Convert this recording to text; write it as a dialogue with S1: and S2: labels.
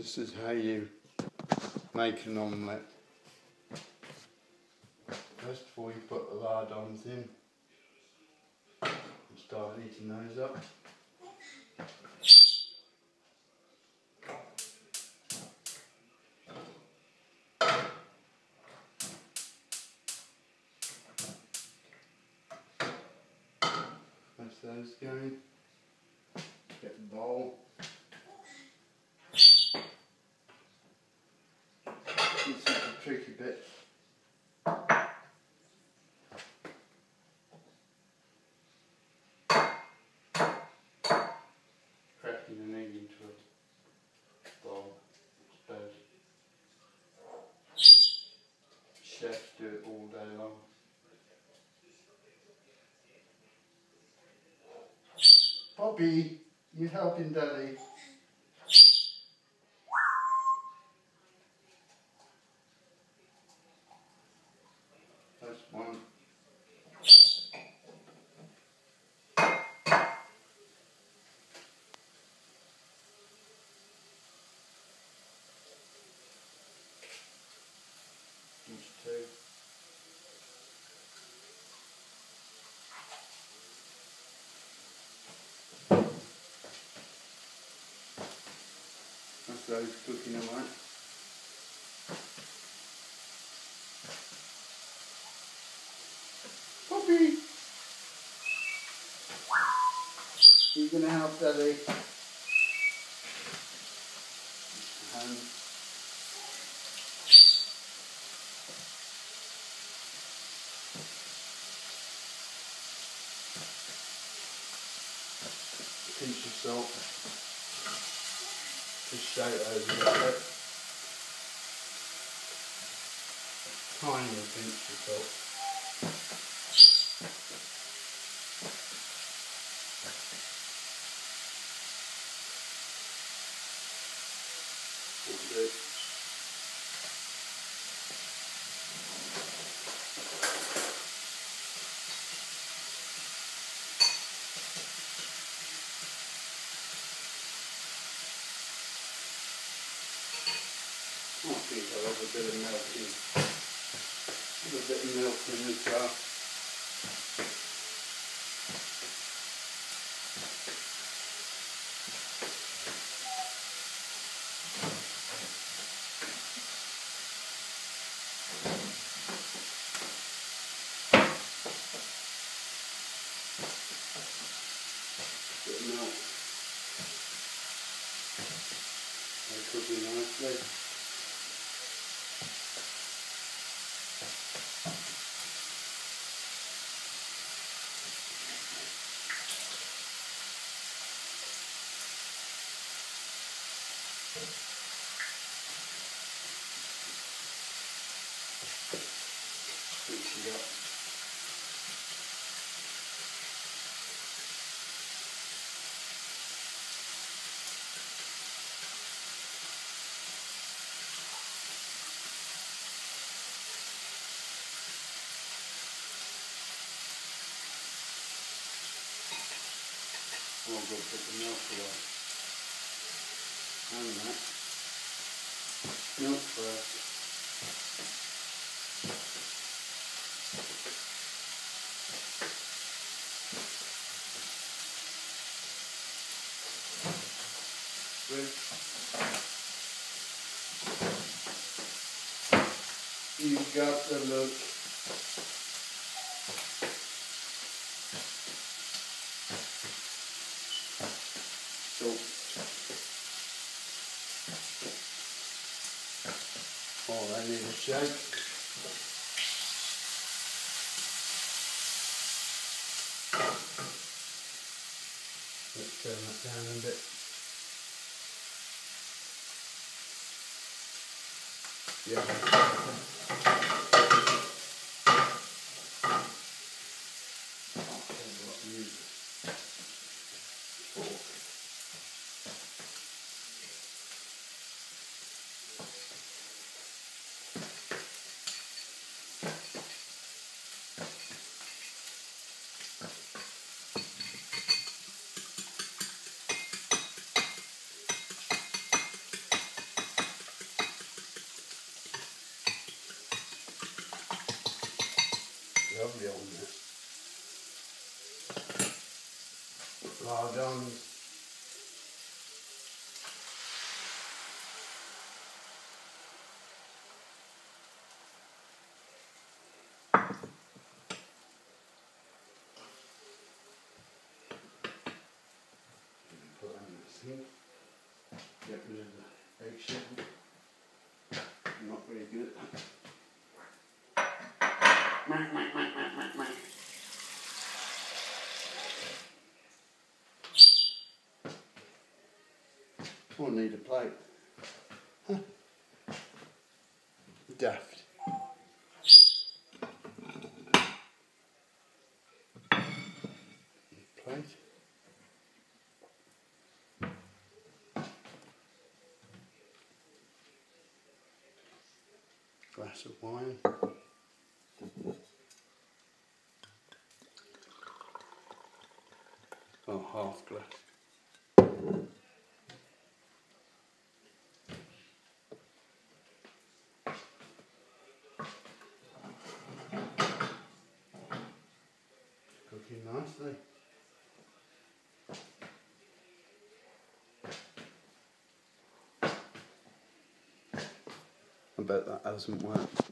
S1: This is how you make an omelette. First of all, you put the lardons in and start heating those up. That's those going. Get the bowl. This is the tricky bit. Cracking an egg into a bowl, I suppose. Chefs do it all day long. Bobby, you helping Daddy? That's one. That's two. That's those cooking away. Bobby! You gonna help Daddy? Pinch of salt. Just shake it over a little bit. Tiny pinch of salt. Good. I think I'll have a bit of milk in. Have a bit of milk in as well. Bit of milk. They're cooking nicely. Mix it up. I'll go put the milk away. And that. Milk first. Good. You got the look. Oh, I need a shake. Let's turn that down a bit. Yeah. lovely on there. Lardons. Put that in the sink. Get rid of the eggshell. Not very good. We'll need a plate. Huh. Daft. Plate. Glass of wine. Oh, half glass. Cooking nicely. I bet that hasn't worked.